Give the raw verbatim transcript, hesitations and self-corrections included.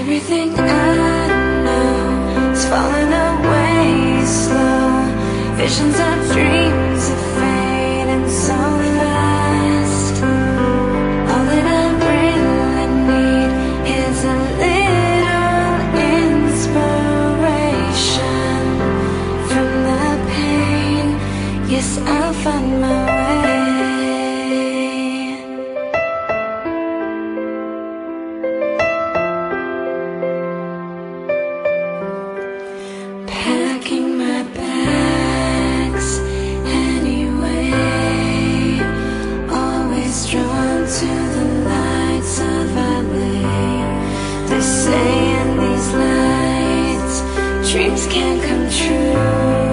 Everything I know is falling away slow. Visions of dreams are fading so fast. All that I really need is a little inspiration from the pain. Yes, I'll find my way. Packing my bags anyway, always drawn to the lights of L A. They say in these lights dreams can come true.